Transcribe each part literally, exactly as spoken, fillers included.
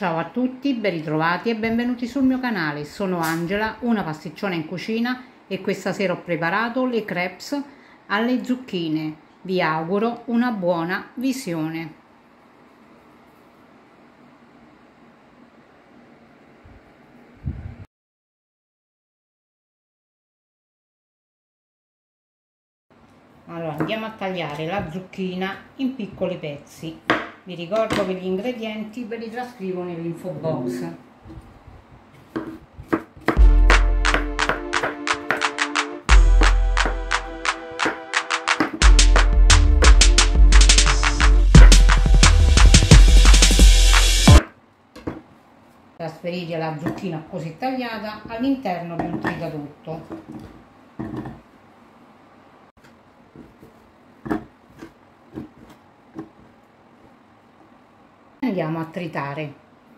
Ciao a tutti, ben ritrovati e benvenuti sul mio canale. Sono Angela, una pasticciona in cucina, e questa sera ho preparato le crepes alle zucchine. Vi auguro una buona visione. Allora, andiamo a tagliare la zucchina in piccoli pezzi. Vi ricordo che gli ingredienti ve li trascrivo nell'info box. Trasferite la zucchina così tagliata all'interno di un tritatutto. Andiamo a tritare.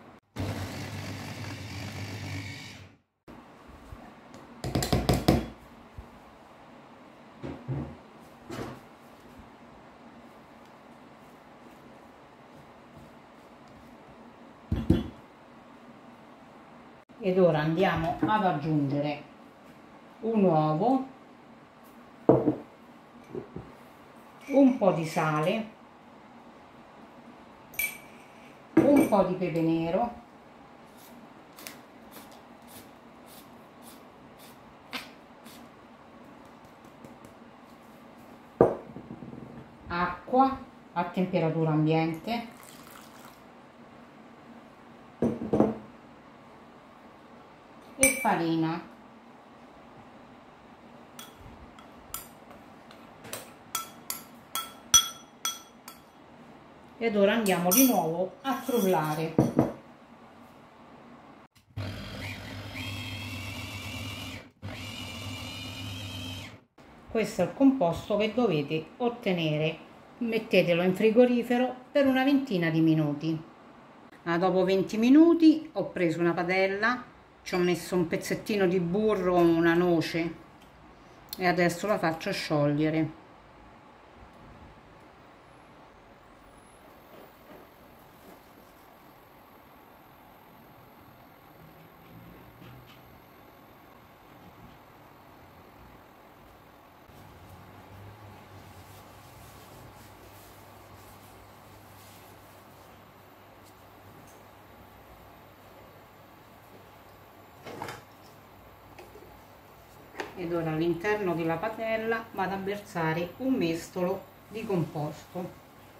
Ed ora andiamo ad aggiungere un uovo, un po' di sale, un po' di pepe nero, acqua a temperatura ambiente, e farina. Ed ora andiamo di nuovo a frullare. Questo è il composto che dovete ottenere. Mettetelo in frigorifero per una ventina di minuti. Ah, dopo venti minuti ho preso una padella, ci ho messo un pezzettino di burro, una noce, e adesso la faccio sciogliere. Ed ora all'interno della padella vado a versare un mestolo di composto.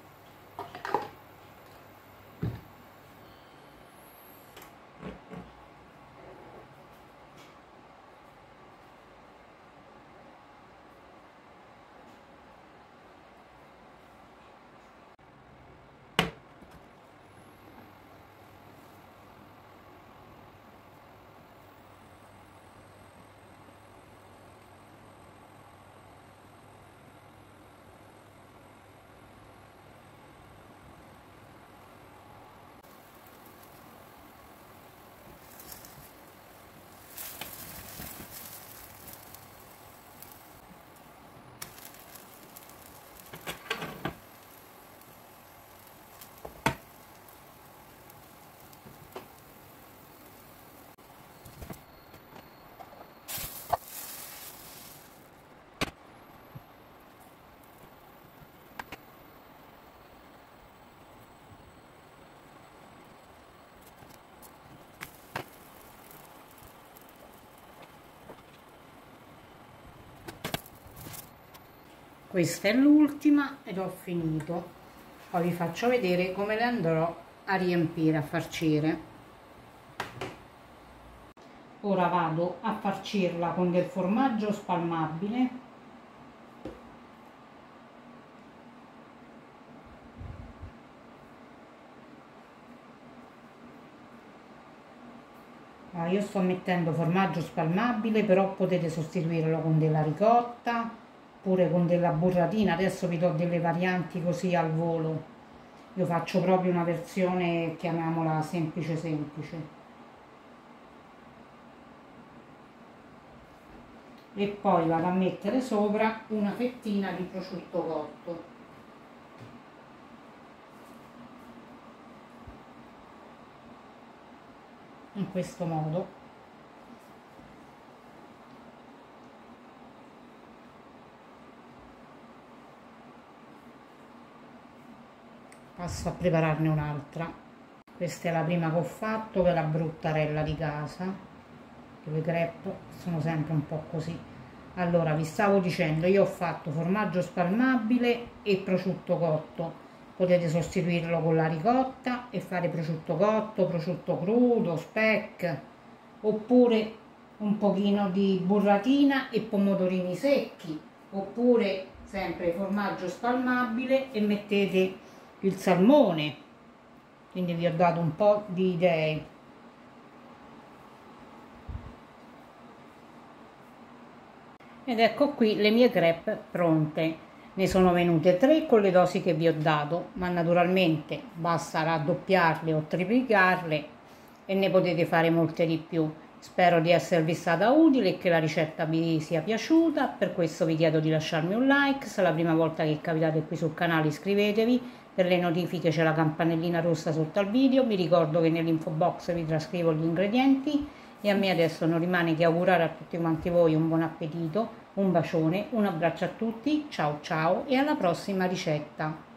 Questa è l'ultima ed ho finito. Poi vi faccio vedere come le andrò a riempire, a farcire. Ora vado a farcirla con del formaggio spalmabile, allora, io sto mettendo formaggio spalmabile, però potete sostituirlo con della ricotta oppure con della burratina. Adesso vi do delle varianti così al volo. Io faccio proprio una versione, chiamiamola semplice semplice. E poi vado a mettere sopra una fettina di prosciutto cotto. in questo modo. Passo a prepararne un'altra. Questa è la prima che ho fatto, che è la bruttarella di casa, che le crepe sono sempre un po' così. Allora, vi stavo dicendo, io ho fatto formaggio spalmabile e prosciutto cotto. Potete sostituirlo con la ricotta e fare prosciutto cotto, prosciutto crudo, speck, oppure un pochino di burratina e pomodorini secchi, oppure sempre formaggio spalmabile e mettete il salmone. Quindi vi ho dato un po' di idee. Ed ecco qui le mie crepe pronte. Ne sono venute tre con le dosi che vi ho dato, ma naturalmente basta raddoppiarle o triplicarle e ne potete fare molte di più. Spero di esservi stata utile e che la ricetta vi sia piaciuta. Per questo vi chiedo di lasciarmi un like. Se è la prima volta che capitate qui sul canale, iscrivetevi. Per le notifiche c'è la campanellina rossa sotto al video. Vi ricordo che nell'info box vi trascrivo gli ingredienti. E a me adesso non rimane che augurare a tutti quanti voi un buon appetito, un bacione, un abbraccio a tutti, ciao ciao e alla prossima ricetta!